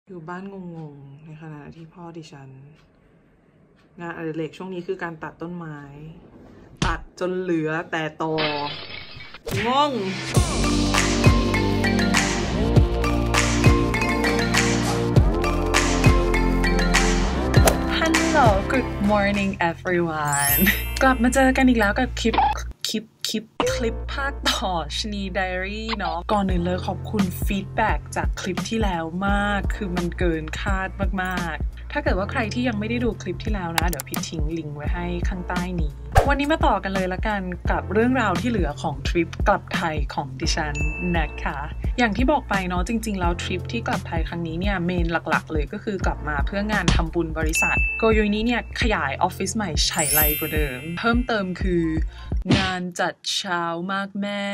อยู่บ้านงงๆในขณะที่พ่อดิฉันงานอดิเรกช่วงนี้คือการตัดต้นไม้ตัดจนเหลือแต่ตองงHello Good morning everyone กลับมาเจอกันอีกแล้วกับคลิปภาคต่อชนีไดอารี่เนาะก่อนอื่นเลยขอบคุณฟีดแบ็กจากคลิปที่แล้วมากคือมันเกินคาดมากๆถ้าเกิดว่าใครที่ยังไม่ได้ดูคลิปที่แล้วนะเดี๋ยวพี่ทิ้งลิงก์ไว้ให้ข้างใต้นี้วันนี้มาต่อกันเลยละกันกับเรื่องราวที่เหลือของทริปกลับไทยของดิฉันนะคะอย่างที่บอกไปเนาะจริงๆแล้วทริปที่กลับไทยครั้งนี้เนี่ยเมนหลักๆเลยก็คือกลับมาเพื่องานทำบุญบริษัทโกโยนี้เนี่ยขยายออฟฟิศใหม่ไฉไลกว่าเดิมเพิ่มเติมคืองานจัดเช้ามากแม่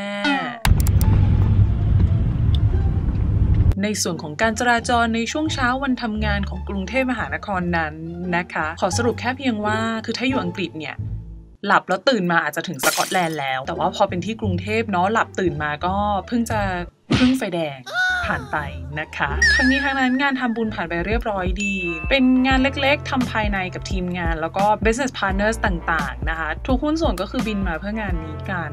ในส่วนของการจราจรในช่วงเช้าวันทำงานของกรุงเทพมหานครนั้นนะคะขอสรุปแค่เพียงว่าคือถ้าอยู่อังกฤษเนี่ยหลับแล้วตื่นมาอาจจะถึงสกอตแลนด์แล้วแต่ว่าพอเป็นที่กรุงเทพเนาะหลับตื่นมาก็เพิ่งไฟแดงผ่านไปนะคะทั้งนี้ทั้งนั้นงานทำบุญผ่านไปเรียบร้อยดีเป็นงานเล็กๆทำภายในกับทีมงานแล้วก็ business partners ต่างๆนะคะทุกหุ้นส่วนก็คือบินมาเพื่องานนี้กัน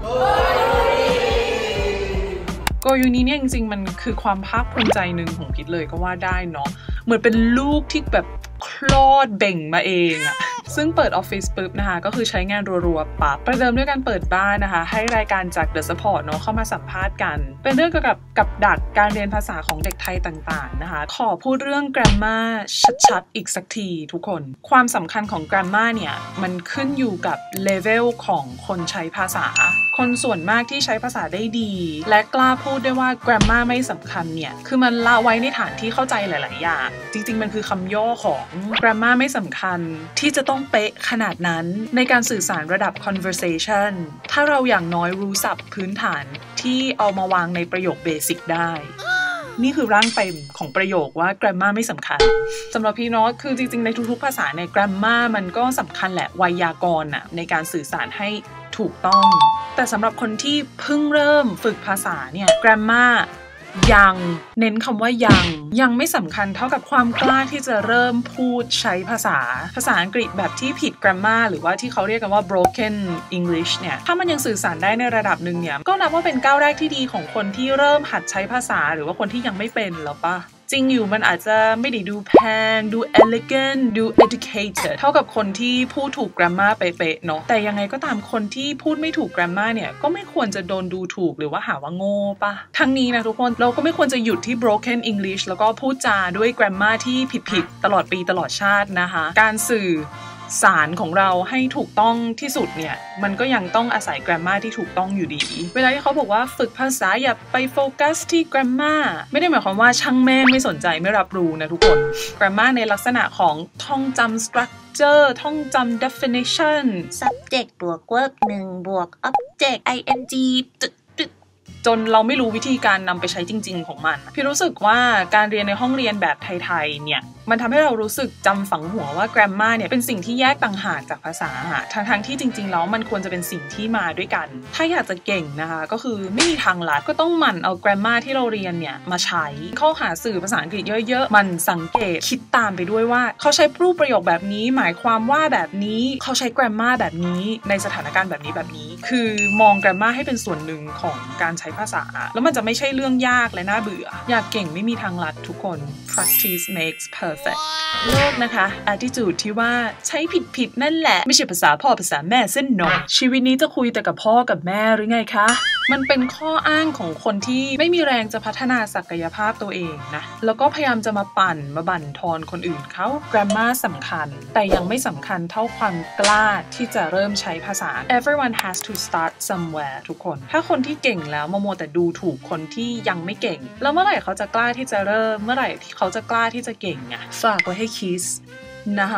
โกยูนี้เนี่ยจริงๆมันคือความภาคภูมิใจหนึ่งของพิทเลยก็ว่าได้เนาะเหมือนเป็นลูกที่แบบคลอดเบ่งมาเองอะซึ่งเปิดออฟฟิศปุ๊บนะคะก็คือใช้งานรัวๆปั๊บประเดิมด้วยการเปิดบ้านนะคะให้รายการจาก The Support เนาะเข้ามาสัมภาษณ์กันเป็นเรื่องเกี่ยวกับดักการเรียนภาษาของเด็กไทยต่างๆนะคะขอพูดเรื่อง grammar ชัดๆอีกสักทีทุกคนความสำคัญของ grammar เนี่ยมันขึ้นอยู่กับ level ของคนใช้ภาษาคนส่วนมากที่ใช้ภาษาได้ดีและกล้าพูดได้ว่า grammar ไม่สำคัญเนี่ยคือมันละไว้ในฐานที่เข้าใจหลายๆอย่างจริงๆมันคือคำย่อของ grammar ไม่สำคัญที่จะต้องเป๊ะขนาดนั้นในการสื่อสารระดับ conversation ถ้าเราอย่างน้อยรู้ศัพท์พื้นฐานที่เอามาวางในประโยคเบสิกได้นี่คือร่างเต็มของประโยคว่า grammar ไม่สำคัญสำหรับพี่เนาะคือจริงๆในทุกๆภาษาใน grammar มันก็สำคัญแหละไวยากรณ์น่ะในการสื่อสารให้ถูกต้องแต่สำหรับคนที่เพิ่งเริ่มฝึกภาษาเนี่ย grammar ยังเน้นคำว่ายังไม่สำคัญเท่ากับความกล้าที่จะเริ่มพูดใช้ภาษาอังกฤษแบบที่ผิด grammar หรือว่าที่เขาเรียกกันว่า broken English เนี่ยถ้ามันยังสื่อสารได้ในระดับหนึ่งเนี่ยก็นับว่าเป็นก้าวแรกที่ดีของคนที่เริ่มหัดใช้ภาษาหรือว่าคนที่ยังไม่เป็นแล้วปะจริงอยู่มันอาจจะไม่ได้ดูแพงดู elegant ดู educated เท่ากับคนที่พูดถูก grammar เป๊ะๆเนาะแต่ยังไงก็ตามคนที่พูดไม่ถูก grammar เนี่ยก็ไม่ควรจะโดนดูถูกหรือว่าหาว่าโง่ปะทั้งนี้นะทุกคนเราก็ไม่ควรจะหยุดที่ broken English แล้วก็พูดจาด้วย grammar ที่ผิดๆตลอดปีตลอดชาตินะคะการสื่อสารของเราให้ถูกต้องที่สุดเนี่ยมันก็ยังต้องอาศัย grammar ที่ถูกต้องอยู่ดีเวลาที่เขาบอกว่าฝึกภาษาอย่าไปโฟกัสที่ grammar ไม่ได้หมายความว่าช่างแม่งไม่สนใจไม่รับรู้นะทุกคน grammar ในลักษณะของท่องจำ structure ท่องจำ definition subject บวก verb 1บวก object ing จนเราไม่รู้วิธีการนำไปใช้จริงๆของมันพี่รู้สึกว่าการเรียนในห้องเรียนแบบไทยๆเนี่ยมันทำให้เรารู้สึกจำฝังหัวว่า grammar เนี่ยเป็นสิ่งที่แยกต่างหากจากภาษาทั้งที่จริงๆแล้วมันควรจะเป็นสิ่งที่มาด้วยกันถ้าอยากจะเก่งนะคะก็คือไม่มีทางลัดก็ต้องหมั่นเอา grammar ที่เราเรียนเนี่ยมาใช้เข้าหาสื่อภาษาอังกฤษเยอะๆมันสังเกตคิดตามไปด้วยว่าเขาใช้รูปประโยคแบบนี้หมายความว่าแบบนี้เขาใช้ grammar แบบนี้ในสถานการณ์แบบนี้คือมอง grammar ให้เป็นส่วนหนึ่งของการใช้ภาษาแล้วมันจะไม่ใช่เรื่องยากและน่าเบื่ออยากเก่งไม่มีทางลัดทุกคน practice makes perfect โลกนะคะ attitude ที่ว่าใช้ผิดนั่นแหละไม่ใช่ภาษาพ่อภาษาแม่เส้นหน่อยชีวิตนี้จะคุยแต่กับพ่อกับแม่หรือไงคะมันเป็นข้ออ้างของคนที่ไม่มีแรงจะพัฒนาศักยภาพตัวเองนะแล้วก็พยายามจะมาบั่นทอนคนอื่นเขา grammar สำคัญแต่ยังไม่สำคัญเท่าความกล้าที่จะเริ่มใช้ภาษา everyone has to start somewhere ทุกคนถ้าคนที่เก่งแล้วมัวแต่ดูถูกคนที่ยังไม่เก่งแล้วเมื่อไหร่เขาจะกล้าที่จะเริ่มเมื่อไหร่เขาจะกล้าที่จะเก่งอ่ะฝากไว้ให้คิสนะคะ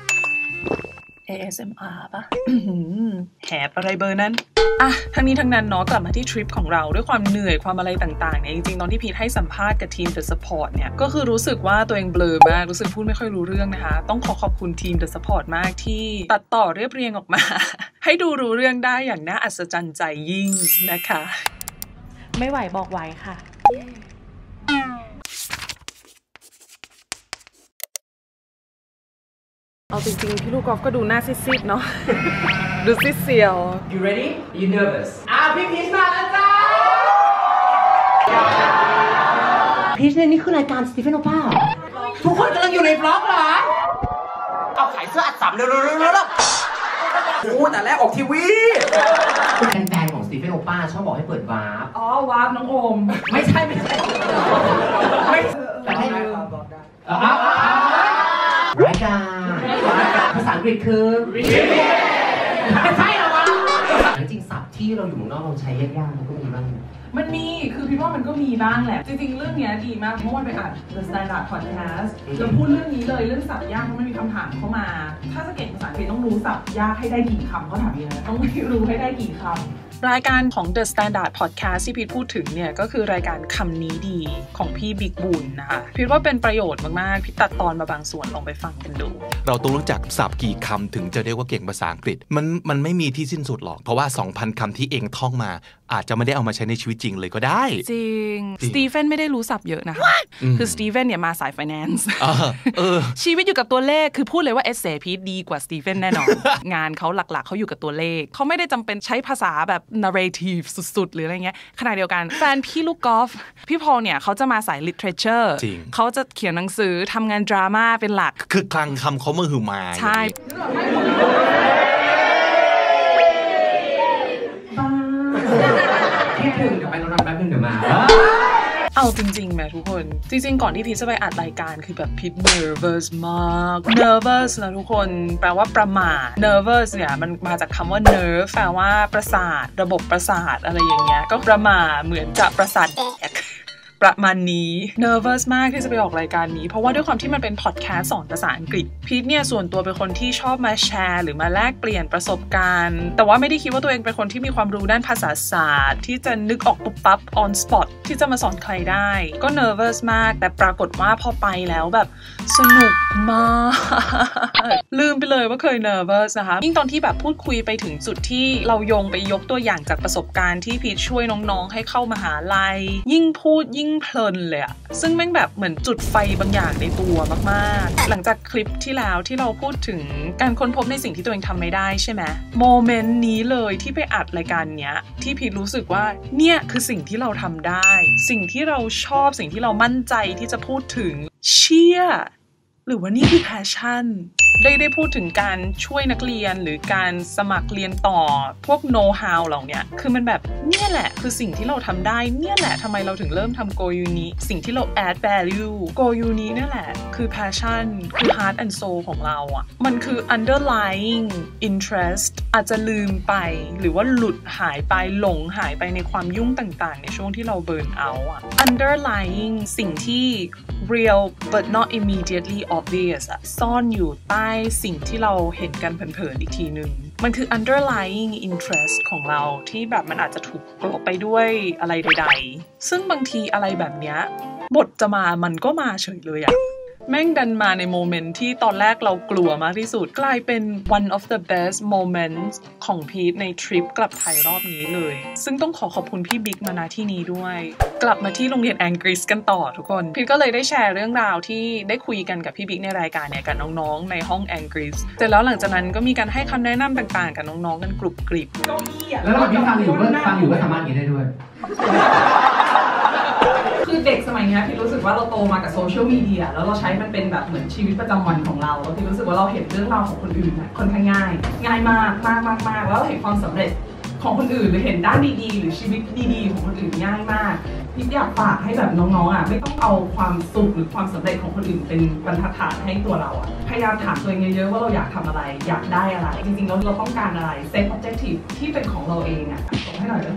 ASMR ปะ แหบอะไรเบอร์นั้นทั้งนี้ทั้งนั้นเนาะกลับมาที่ทริปของเราด้วยความเหนื่อยความอะไรต่างๆเนี่ยจริงๆตอนที่พีทให้สัมภาษณ์กับทีม The Support เนี่ยก็คือรู้สึกว่าตัวเองเบลอมากรู้สึกพูดไม่ค่อยรู้เรื่องนะคะต้องขอบคุณทีม The Support มากที่ตัดต่อเรียบเรียงออกมา ให้ดูรู้เรื่องได้อย่างน่าอัศจรรย์ใจยิ่งนะคะไม่ไหวบอกไหวค่ะเอาจริงๆพี่ลูกกอล์ฟก็ดูหน้าซีดๆเนาะ ดูซีดเซียว You ready? You nervous? พี่พีชมาแล้วจ้าพีชเนี่ยนี่คือรายการสตีเฟนโอป้าทุกคนกำลังอยู่ในบล็อกเหรอเอาขายเสื้ออัดสัมเร็วๆโอ้แต่แรกออกทีวีแฟนๆของสตีเฟนโอป้าชอบบอกให้เปิดวาร์ปวาร์ปน้องโอมไม่ใช่แต่ให้รายการภาษาอังกฤษคือไม่ใช่หรอวะจริงศัพท์ที่เราอยู่เมืองนอกเราใช้ยากๆมันก็มีบ้างมันมีคือพี่ว่ามันก็มีบ้างแหละจริงๆเรื่องนี้ดีมากเมื่อวันไปอ่าน The Standard Podcast เราพูดเรื่องนี้เลยเรื่องศัพท์ยากเพราะมันมีคำถามเข้ามาถ้าจะเก่งภาษาอังกฤษต้องรู้ศัพท์ยากให้ได้กี่คำเขาถามอย่างนี้ต้องรู้ให้ได้กี่คำรายการของ The Standard Podcast ที่พีทพูดถึงเนี่ยก็คือรายการคำนี้ดีของพี่บิ๊กบูนนะคะพีทว่าเป็นประโยชน์มากๆพีทตัดตอนมาบางส่วนลองไปฟังกันดูเราต้องรู้จักศัพท์กี่คำถึงจะเรียกว่าเก่งภาษาอังกฤษมันไม่มีที่สิ้นสุดหรอกเพราะว่า 2,000 คำที่เองท่องมาอาจจะไม่ได้เอามาใช้ในชีวิตจริงเลยก็ได้จริงสตีเฟนไม่ได้รู้ศัพท์เยอะนะคะคือสตีเฟนเนี่ยมาสาย finance ชีวิตอยู่กับตัวเลขคือพูดเลยว่าเอเซพีทดีกว่าสตีเฟนแน่นอน งานเขาหลักๆเขาอยู่กับตัวเลขเขาไม่ได้จำเป็นใช้ภาษาแบบ narrative สุดๆหรืออะไรเงี้ยขณะเดียวกันแฟนพี่ลูกกอล์ฟพี่พอลเนี่ยเขาจะมาสาย literature เขาจะเขียนหนังสือทำงานดราม่าเป็นหลักคือคลังคำเขามือหือมาใช่คิดถึงเดี๋ยวไปนอนแป๊บนึงเดี๋ยวมาเอาจริงๆแม่ทุกคนจริงๆก่อนที่พีทจะไปอัดรายการคือแบบพีท nervous มาก nervous นะทุกคนแปลว่าประหม่า nervous เนี่ยมันมาจากคำว่า nerve แปลว่าประสาทระบบประสาทอะไรอย่างเงี้ยก็ประหม่าเหมือนจะประสาทแดกประมาณนี้ nervous มากที่จะไปออกรายการนี้เพราะว่าด้วยความที่มันเป็นพอดแคสต์สอนภาษาอังกฤษพีทเนี่ยส่วนตัวเป็นคนที่ชอบมาแชร์หรือมาแลกเปลี่ยนประสบการณ์แต่ว่าไม่ได้คิดว่าตัวเองเป็นคนที่มีความรู้ด้านภาษาศาสตร์ที่จะนึกออกปุ๊บปั๊บ on spot ที่จะมาสอนใครได้ก็ nervous มากแต่ปรากฏว่าพอไปแล้วแบบสนุกมากลืมไปเลยว่าเคย nervous นะคะยิ่งตอนที่แบบพูดคุยไปถึงจุดที่เราโยงไปยกตัวอย่างจากประสบการณ์ที่พีทช่วยน้องๆให้เข้ามหาลัยยิ่งพูดยิ่งเพลินเลยอะซึ่งแม่งแบบเหมือนจุดไฟบางอย่างในตัวมากๆหลังจากคลิปที่แล้วที่เราพูดถึงการค้นพบในสิ่งที่ตัวเองทำไม่ได้ใช่ไหมโมเมนต์นี้เลยที่ไปอัดรายการเนี้ยที่พีทรู้สึกว่าเนี่ยคือสิ่งที่เราทำได้สิ่งที่เราชอบสิ่งที่เรามั่นใจที่จะพูดถึงเชี่ยหรือว่านี่คือ passion ได้พูดถึงการช่วยนักเรียนหรือการสมัครเรียนต่อพวก know how เหล่านี้คือมันแบบเนี่ยแหละคือสิ่งที่เราทำได้เนี่ยแหละทำไมเราถึงเริ่มทำ Go Uni สิ่งที่เรา add value Go Uni นี่แหละคือ passion คือ heart and soul ของเราอ่ะมันคือ underlying interest อาจจะลืมไปหรือว่าหลุดหายไปหลงหายไปในความยุ่งต่างๆในช่วงที่เรา burn out อ่ะ underlying สิ่งที่ real but not immediately obvious อ่ะซ่อนอยู่ใต้สิ่งที่เราเห็นกันเผินๆอีกทีนึงมันคือ underlying interest ของเราที่แบบมันอาจจะถูกกลบไปด้วยอะไรใดๆซึ่งบางทีอะไรแบบเนี้ยบทจะมามันก็มาเฉยเลยอะแม่งดันมาในโมเมนต์ที่ตอนแรกเรากลัวมากที่สุดกลายเป็น one of the best moments ของพีทในทริปกลับไทยรอบนี้เลยซึ่งต้องขอบคุณพี่บิ๊กมาณที่นี้ด้วยกลับมาที่โรงเรียนแองกฤษกันต่อทุกคนพีทก็เลยได้แชร์เรื่องราวที่ได้คุยกันกับพี่บิ๊กในรายการเนี่ยกับน้องๆในห้องแองกฤษเสร็จแล้วหลังจากนั้นก็มีการให้คำแนะนำต่างๆกับน้องๆกันกรุบกริบแล้วเราที่ฟังอยู่ก็สามารถกินได้ด้วยคือเด็กสมัยนี้พี่รู้สึกว่าเราโตมากับโซเชียลมีเดียแล้วเราใช้มันเป็นแบบเหมือนชีวิตประจำวันของเราแล้วพี่รู้สึกว่าเราเห็นเรื่องราวของคนอื่นค่อนข้างง่ายมากแล้วเราเห็นความสำเร็จของคนอื่นหรือเห็นด้านดีๆหรือชีวิตดีๆของคนอื่นง่ายมากพี่อยากฝากให้แบบน้องๆอ่ะไม่ต้องเอาความสุขหรือความสำเร็จของคนอื่นเป็นบรรทัดฐานให้ตัวเราอ่ะพยายามถามตัวเองเยอะๆว่าเราอยากทำอะไรอยากได้อะไรจริงๆแล้วเราต้องการอะไรเซต objective ที่เป็นของเราเองอ่ะส่งให้หน่อยเลย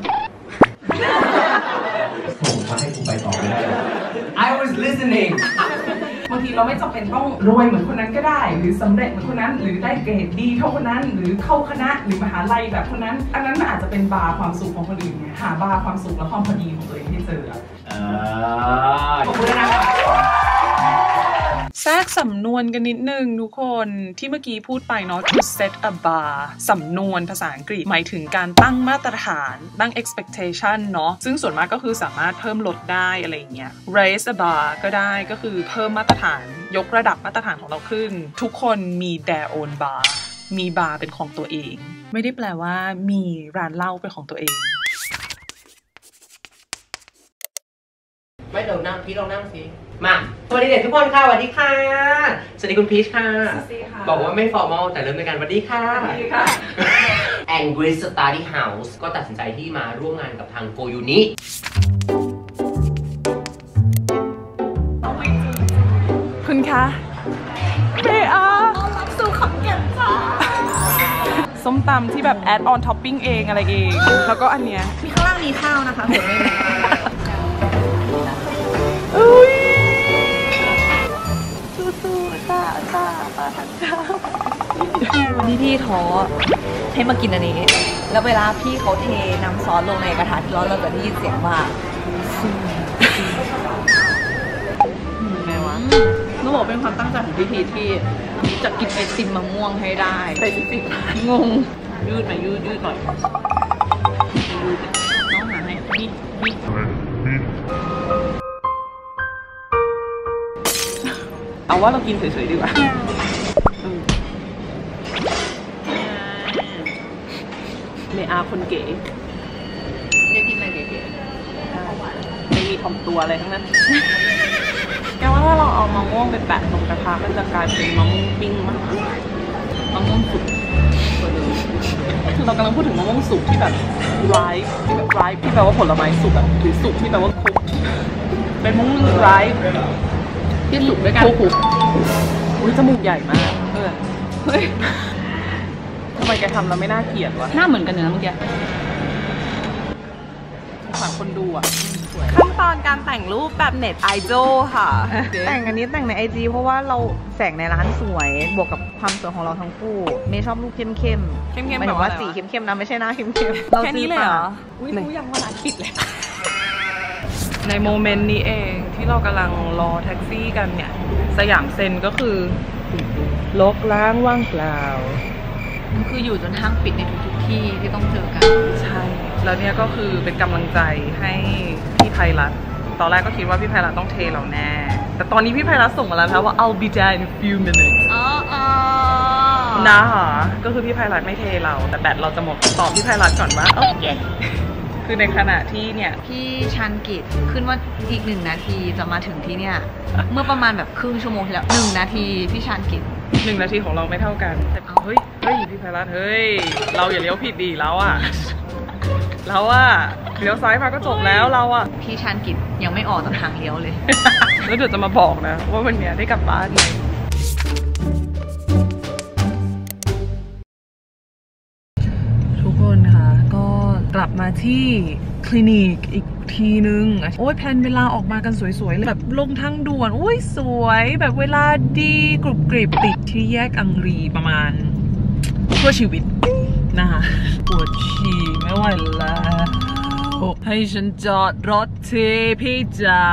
ส่งมาให้กูไปต่อไม่ได้ I was listening บางทีเราไม่จำเป็นต้องรวยเหมือนคนนั้นก็ได้หรือสำเร็จเหมือนคนนั้นหรือได้เกรดดีเท่าคนนั้นหรือเข้าคณะหรือมหาลัยแบบคนนั้นอันนั้นมันอาจจะเป็นบาร์ความสุขของคนอื่นไงหาบาร์ความสุขและความพอดีของตัวเองให้เจอขอบคุณนะแทรกสำนวนกันนิดนึงทุกคนที่เมื่อกี้พูดไปเนาะ to set a bar สำนวนภาษาอังกฤษหมายถึงการตั้งมาตรฐานตั้ง expectation เนาะซึ่งส่วนมากก็คือสามารถเพิ่มลดได้อะไรอย่างเงี้ย raise a bar ก็ได้ก็คือเพิ่มมาตรฐานยกระดับมาตรฐานของเราขึ้นทุกคนมี their own bar มีบาร์เป็นของตัวเองไม่ได้แปลว่ามีร้านเหล้าเป็นของตัวเองไม่เดี๋ยวนั่งพีชลองนั่งสิมาสวัสดีเด็กทุกคนค่ะสวัสดีค่ะสวัสดีคุณพีชค่ะบอกว่าไม่ฟอร์มอลแต่เริ่มในการสวัสดีค่ะAngry Study House ก็ตัดสินใจที่มาร่วมงานกับทางโกยูนิคุณคะเบอาสู่ขอนแก่นจ้าส้มตำที่แบบแอดออนท็อปปิ้งเองอะไรเองแล้วก็อันเนี้ยมีข้างล่างมีข้าวนะคะหัวไม่มีสู้ๆจ้าปลาทังข้าวพี่ท้อให้มากินอันนี้แล้วเวลาพี่เขาเทน้ำซอสลงในกระทะที่ร้อนเราจะได้ยินเสียงว่าไงวะต้องบอกเป็นความตั้งใจของพี่ทีที่จะกินไอติมมะม่วงให้ได้ไอติมงงยืดหน่อยยืดหน่อยน้องหาให้นี่เอาว่าเรากินเฉยๆดีกว่าเมอาคนเก๋เรียกกินอะไรเก๋ๆไม่มีถ่อมตัวอะไรทั้งนั้นแกว่าถ้าเราเอามะม่วงไปแปะตรงกระทะมันจะกลายเป็นมะม่วงปิ้งมากมะม่วงสุกคือเรากำลังพูดถึงมะม่วงสุกที่แบบไรฟ์ที่แบบไรฟ์ที่แปลว่าผลไม้สุกแบบหรือสุกที่แปลว่าคุกเป็นมะม่วงไรฟ์ที่สุกด้วยกันคุกอุ้ยจมูกใหญ่มากเฮ้ยทำไมแกทำแล้วไม่น่าเกลียดวะหน้าเหมือนกันเนื้อเมื่อกี้ฝากคนดูอ่ะขั้นตอนการแต่งรูปแบบเน็ตไอดอลค่ะแต่งอันนี้แต่งใน IG เพราะว่าเราแสงในร้านสวยบวกกับความสวยของเราทั้งคู่เมย์ชอบรูปเข้มหมายถึงว่าสีเข้มๆนะไม่ใช่หน้าเข้มแค่นี้เลยเหรออุ้ยรู้ยังว่าร้านปิดเลยในโมเมนต์นี้เองที่เรากำลังรอแท็กซี่กันเนี่ยสยามเซ็นก็คือรกร้างว่างเปล่าคืออยู่จนห้างปิดในทุกที่ที่ต้องเจอกันใช่แล้วเนี่ยก็คือเป็นกำลังใจให้พี่ไพรัตน์ตอนแรกก็คิดว่าพี่ไพรัตน์ต้องเทเราแน่แต่ตอนนี้พี่ไพรัตน์ส่งมาแล้วนะว่า I'll be there in a few minutes นะคะก็คือพี่ไพรัตน์ไม่เทเราแต่แบตเราจะหมดตอบพี่ไพรัตน์ก่อนว่าโอเคคือในขณะที่เนี่ยพี่ชันกิจขึ้นว่าอีก1 นาทีจะมาถึงที่เนี่ยเมื่อประมาณแบบครึ่งชั่วโมงที่แล้ว1 นาทีพี่ชันกิจ 1 นาทีของเราไม่เท่ากันแต่เฮ้ยพี่ไพรัตน์เฮ้ยเราอย่าเลี้ยวผิดดีแล้วอ่ะเลี้ยวซ้ายมาก็จบแล้วเราอ่ะพี่ชันกิจยังไม่ออกจากทางเลี้ยวเลยแล้วเดี๋ยวจะมาบอกนะว่าวันนี้ได้กลับบ้านไหมทุกคนค่ะก็กลับมาที่คลินิกอีกทีนึงโอ้ยแพนเวลาออกมากันสวยๆแบบลงทางด่วนโอ้ยสวยแบบเวลาดีกรุบกริบติดที่แยกอังรีประมาณชั่วชีวิตนะคะปวดฉี่ไม่ไหวแล้วให้ฉันจอดรถทีพี่จ๋า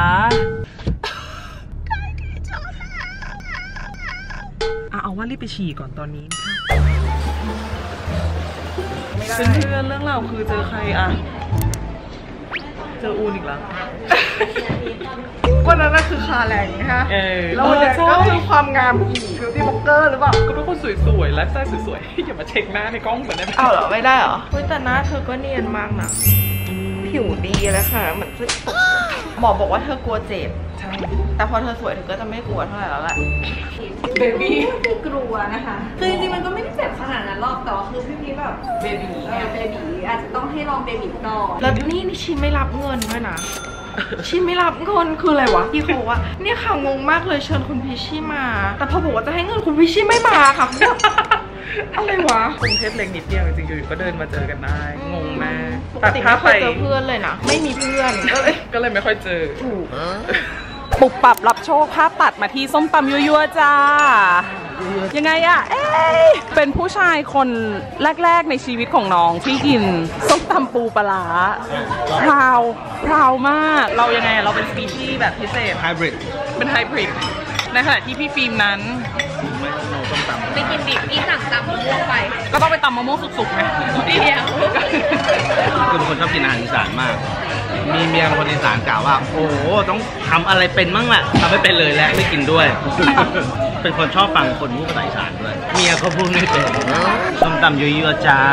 เอาว่ารีบไปฉี่ก่อนตอนนี้นะคะเพื่อนเรื่องเราคือเจอใครอะเจออูนอีกแล้ววันนั้นคือคาแรงนะคะแล้ววันนี้ก็คือความงามอีกบิวตี้บล็อกเกอร์หรือเปล่าก็เป็นคนสวยๆไลฟ์สไตล์สวยๆอย่ามาเช็คหน้าในกล้องเหมือนได้ไหมเอาเหรอไม่ได้เหรอแต่หน้าเธอก็เนียนมากนะผิวดีแล้วค่ะเหมือนหมอบอกว่าเธอกลัวเจ็บใช่แต่พอเธอสวยเธอก็จะไม่กลัวเท่าไหร่แล้วแหละเบบี้ไม่กลัวนะคะคือจริงๆมันก็ไม่ได้เจ็บขนาดนั้นหรอกแต่ว่าคือพี่แบบเบบี้อาจจะต้องให้ลองเบบี้ก่อนแล้วนี่ชินไม่รับเงินด้วยนะชินไม่รับเงินคืออะไรวะพี่เขาบอกว่าเนี่ยค่ะงงมากเลยเชิญคุณพิชชี่มาแต่พอบอกว่าจะให้เงินคุณพิชชี่ไม่มาค่ะอะไรวะกรุงเทพเล็กนิดเดียวจริงๆอยู่ก็เดินมาเจอกันได้งงมากแต่ถ้าไปเจอเพื่อนเลยนะไม่มีเพื่อนก็เลยไม่ค่อยเจอปุบปับรับโชคภาพตัดมาที่ส้มตำยั่วๆจ้ายังไงอะเป็นผู้ชายคนแรกๆในชีวิตของน้องที่กินส้มตำปูปลาพราวมากเรายังไงเราเป็นสปีชีส์แบบพิเศษไฮบริดเป็นไฮบริดในขณะที่พี่ฟิล์มนั้นไม่กินดิบพี่สั่งตำมะม่วงไปก็ต้องไปตำมะม่วงสุกๆไหมเดียวคือเป็นคนชอบกินอาหารอีสานมากมีเมียคนอีสานกล่าวว่าโอ้โหต้องทำอะไรเป็นมั่งแหละทำไม่เป็นเลยและไม่กินด้วย เป็นคนชอบฟังคนพูดภาษาอีสานด้วยเมียเขาพูดไม่เป็นส้มตำยั่วๆจ้า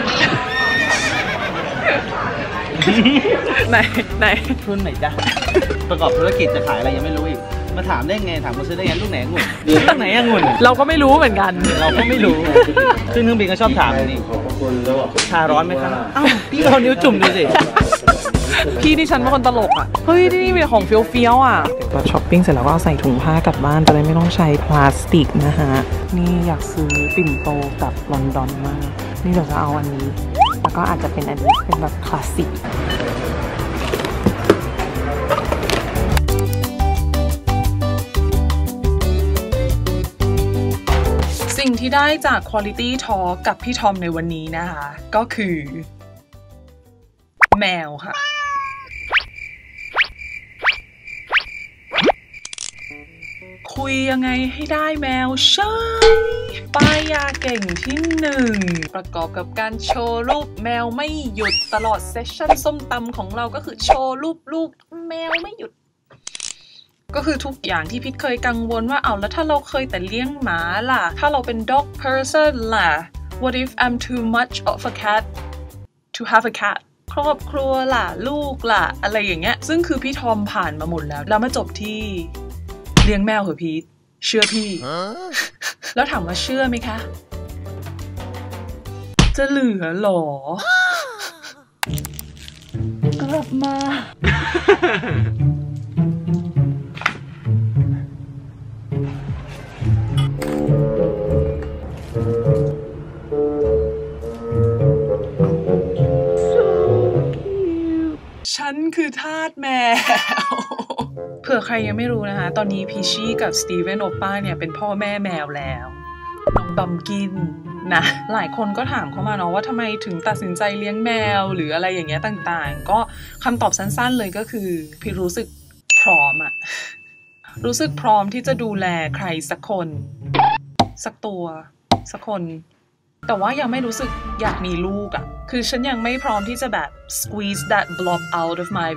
ไหนทุนไหนจ้ะประกอบธุรกิจจะขายอะไรยังไม่รู้อีกมาถามได้ไงถามคนซื้อได้ไงลูกไหนองุ่นลูกไหนองุ่นเราก็ไม่รู้เหมือนกันเราก็ไม่รู้ขึ้นเครื่องบินก็ชอบถามนี่ชาร้อนไหมครับอ้าวพี่เอานิ้วจุ่มดูสิพี่ดิฉันเป็นคนตลกอ่ะเฮ้ยนี่เป็นของเฟี้ยวๆอ่ะเราช้อปปิ้งเสร็จแล้วก็ใส่ถุงผ้ากลับบ้านจะได้ไม่ต้องใช้พลาสติกนะฮะนี่อยากซื้อปิ่นโตกับลอนดอนมากนี่เดี๋ยวจะเอาอันนี้แล้วก็อาจจะเป็นอันนี้เป็นแบบคลาสสิกสิ่งที่ได้จาก Quality Talk กับพี่ทอมในวันนี้นะคะก็คือแมวค่ะคุยยังไงให้ได้แมวใช่ป้ายยาเก่งที่1ประกอบกับการโชว์รูปแมวไม่หยุดตลอดเซสชั่นส้มตำของเราก็คือโชว์รูปลูกแมวไม่หยุดก็คือทุกอย่างที่พิทเคยกังวลว่าเอาแล้วถ้าเราเคยแต่เลี้ยงหมาล่ะถ้าเราเป็น dog person ล่ะ what if I'm too much of a cat to have a cat ครอบครัวล่ะลูกล่ะอะไรอย่างเงี้ยซึ่งคือพี่ทอมผ่านมาหมดแล้วมาจบที่เลี้ยงแมวเหรอพีทเชื่อพี่ แล้วถามว่าเชื่อไหมคะจะเหลือหรอกลับมาฉันคือทาสแมวเผื่อใครยังไม่รู้นะคะตอนนี้พีชี่กับสตีเวนโอป้าเนี่ยเป็นพ่อแม่แมวแล้วน้องบัมกินนะหลายคนก็ถามเข้ามาเนาะว่าทำไมถึงตัดสินใจเลี้ยงแมวหรืออะไรอย่างเงี้ยต่างๆก็คำตอบสั้นๆเลยก็คือพี่รู้สึกพร้อมอะรู้สึกพร้อมที่จะดูแลใครสักคนสักตัวสักคนแต่ว่ายังไม่รู้สึกอยากมีลูกอ่ะคือฉันยังไม่พร้อมที่จะแบบ squeeze that blob out of my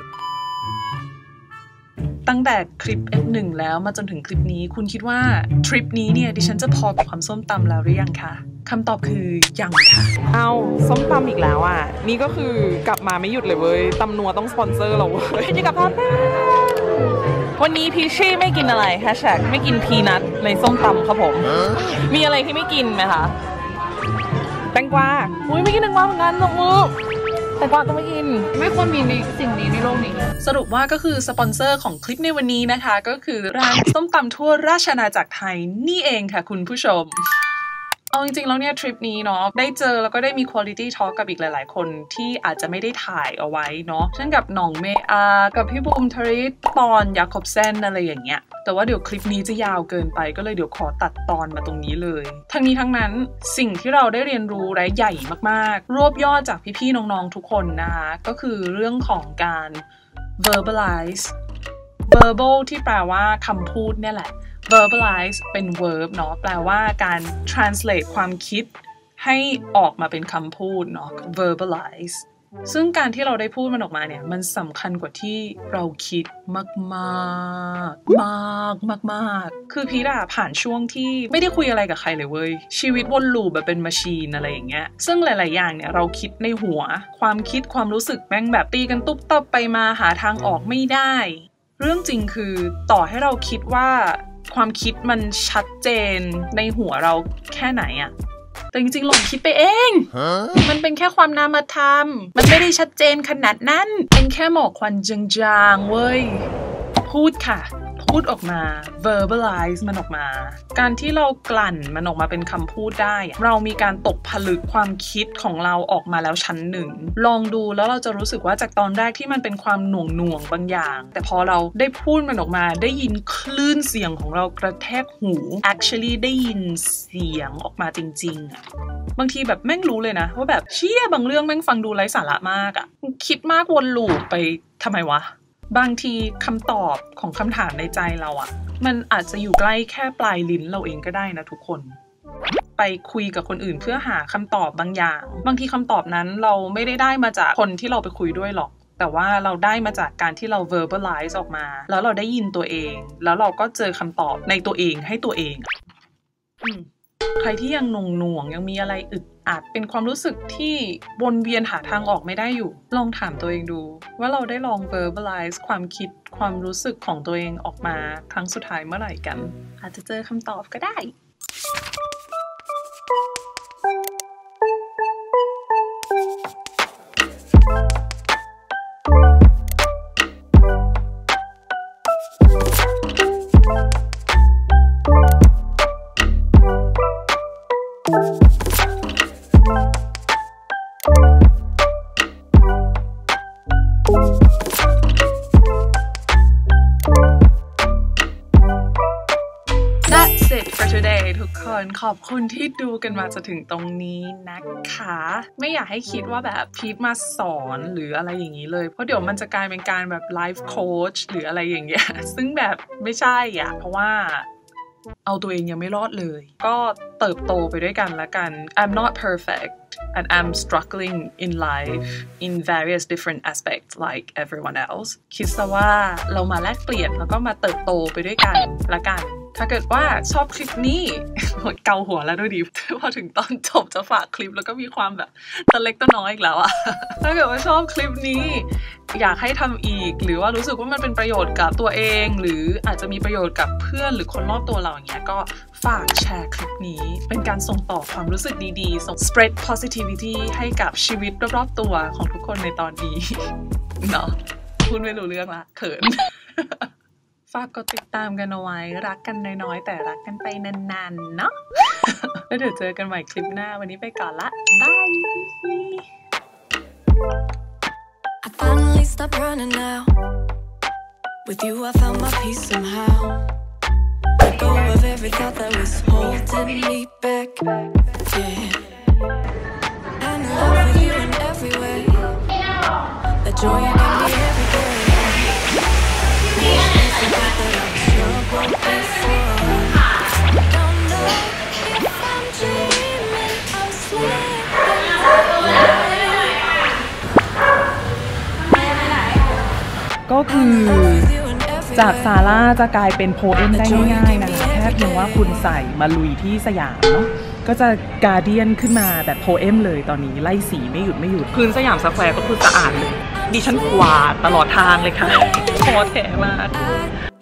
ตั้งแต่คลิป F1 แล้วมาจนถึงคลิปนี้คุณคิดว่าทริปนี้เนี่ยดิฉันจะพอกับความส้มตำแล้วหรือยังคะคำตอบคือยังค่ะเอาส้มตำอีกแล้วอ่ะนี่ก็คือกลับมาไม่หยุดเลยเว้ยตำนัวต้องสปอนเซอร์เราเว้ยจะกลับบ้านวันนี้พีชี่ไม่กินอะไรแฮชแท็กไม่กินพีนัทในส้มตำครับผมมีอะไรที่ไม่กินไหมคะแตงกวาอุ้ยไม่กินแตงกวาเหมือนกันตรงมือแตงกวาต้องไม่กินไม่ควรมีในสิ่งนี้ในโลกนี้สรุปว่าก็คือสปอนเซอร์ของคลิปในวันนี้นะคะก็คือร้านส้มตำทั่วราชอาณาจักรไทยนี่เองค่ะคุณผู้ชมเอาจริงๆแล้วเนี่ยทริปนี้เนาะได้เจอแล้วก็ได้มี quality talk กับอีกหลายๆคนที่อาจจะไม่ได้ถ่ายเอาไว้เนาะเช่นกับหน่องเมอากับพี่บูมธริศปอนยาคอบเซนอะไรอย่างเงี้ยแต่ว่าเดี๋ยวคลิปนี้จะยาวเกินไปก็เลยเดี๋ยวขอตัดตอนมาตรงนี้เลยทั้งนี้ทั้งนั้นสิ่งที่เราได้เรียนรู้และใหญ่มากๆรวบยอดจากพี่ๆน้องๆทุกคนนะคะก็คือเรื่องของการ verbalize verbal ที่แปลว่าคำพูดเนี่ยแหละverbalize เป็น verb เนาะแปลว่าการ translate ความคิดให้ออกมาเป็นคำพูดเนาะ verbalize ซึ่งการที่เราได้พูดมันออกมาเนี่ยมันสำคัญกว่าที่เราคิดมากคือพีทอะผ่านช่วงที่ไม่ได้คุยอะไรกับใครเลยเว้ยชีวิตวนลูปแบบเป็นมาชีนอะไรอย่างเงี้ยซึ่งหลายๆอย่างเนี่ยเราคิดในหัวความคิดความรู้สึกแม่งแบบตีกันตุ๊บตับไปมาหาทางออกไม่ได้เรื่องจริงคือต่อให้เราคิดว่าความคิดมันชัดเจนในหัวเราแค่ไหนอะแต่จริงๆหลงคิดไปเองมันเป็นแค่ความนามธรรมมันไม่ได้ชัดเจนขนาดนั้นเป็นแค่หมอกควันจางๆเว้ยพูดค่ะพูดออกมา verbalize มันออกมาการที่เรากลั่นมันออกมาเป็นคำพูดได้เรามีการตกผลึกความคิดของเราออกมาแล้วชั้นหนึ่งลองดูแล้วเราจะรู้สึกว่าจากตอนแรกที่มันเป็นความหน่วงบางอย่างแต่พอเราได้พูดมันออกมาได้ยินคลื่นเสียงของเรากระแทกหู actually ได้ยินเสียงออกมาจริงๆอะบางทีแบบแม่งรู้เลยนะว่าแบบเชี่ยบางเรื่องแม่งฟังดูไร้สาระมากอะคิดมากวนลูปไปทำไมวะบางทีคำตอบของคำถามในใจเราอะมันอาจจะอยู่ใกล้แค่ปลายลิ้นเราเองก็ได้นะทุกคนไปคุยกับคนอื่นเพื่อหาคำตอบบางอย่างบางทีคำตอบนั้นเราไม่ได้มาจากคนที่เราไปคุยด้วยหรอกแต่ว่าเราได้มาจากการที่เรา verbalize ออกมาแล้วเราได้ยินตัวเองแล้วเราก็เจอคำตอบในตัวเองให้ตัวเองใครที่ยังหน่วงยังมีอะไรอึดอัดเป็นความรู้สึกที่วนเวียนหาทางออกไม่ได้อยู่ลองถามตัวเองดูว่าเราได้ลอง verbalize ความคิดความรู้สึกของตัวเองออกมาครั้งสุดท้ายเมื่อไหร่กันอาจจะเจอคำตอบก็ได้ทุกคนขอบคุณที่ดูกันมาจนถึงตรงนี้นะคะไม่อยากให้คิดว่าแบบพีทมาสอนหรืออะไรอย่างนี้เลยเพราะเดี๋ยวมันจะกลายเป็นการแบบไลฟ์โค้ชหรืออะไรอย่างเงี้ยซึ่งแบบไม่ใช่อ่ะเพราะว่าเอาตัวเองยังไม่รอดเลยก็เติบโตไปด้วยกันละกัน I'm not perfect and I'm struggling in life in various different aspects like everyone else คิดซะว่าเรามาแลกเปลี่ยนแล้วก็มาเติบโตไปด้วยกันละกันถ้าเกิดว่าชอบคลิปนี้เกาหัวแล้วด้วยดิพอถึงตอนจบจะฝากคลิปแล้วก็มีความแบบตัวเล็กตัวน้อยอีกแล้วอะถ้าเกิดว่าชอบคลิปนี้อยากให้ทำอีกหรือว่ารู้สึกว่ามันเป็นประโยชน์กับตัวเองหรืออาจจะมีประโยชน์กับเพื่อนหรือคนรอบตัวเราอย่างเงี้ยก็ฝากแชร์คลิปนี้เป็นการส่งต่อความรู้สึกดีๆส่ง spread positivity ให้กับชีวิตรอบๆตัวของทุกคนในตอนนี้เนาะพูดไม่รู้เรื่องละเขินฝากกดติดตามกันเอาไว้รักกันน้อยๆแต่รักกันไปนานๆเนาะ แล้วเดี๋ยวเจอกันใหม่คลิปหน้าวันนี้ไปก่อนละบาย I finally stopped running now. With you I found my peace somehow. Let go of every thought that was holding me back. Yeah. I'm in love with you in every way. The joy you give me every day. ก็คือจากซาร่าจะกลายเป็นโพเอมได้ง่ายๆนะคะแค่เพียงว่าคุณใส่มาลุยที่สยามเนาะก็จะการเดียนขึ้นมาแบบโพเอมเลยตอนนี้ไล่สีไม่หยุดพื้นสยามสแควร์ก็คือสะอาดเลยดิฉันกวาดตลอดทางเลยค่ะพอแถมาก